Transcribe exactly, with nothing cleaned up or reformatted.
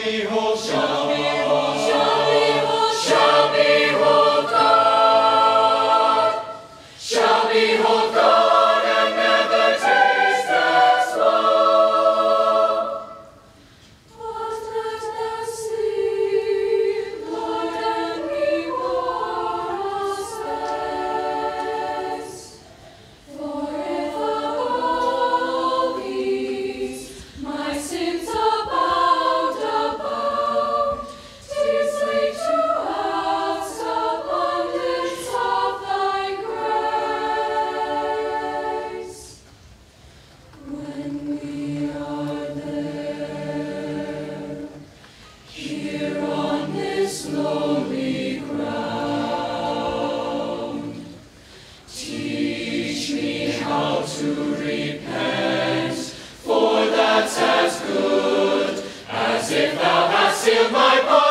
behold, shall behold, shall behold, shall behold God, shall behold God and never taste death's woe. But let them sleep, Lord, and reward us best. For if above these my sins abound, abound, 'tis late to ask abundance of thy grace. When we are there, here on this lowly ground, teach me how to repent, for that's as good as if thou hast sealed my body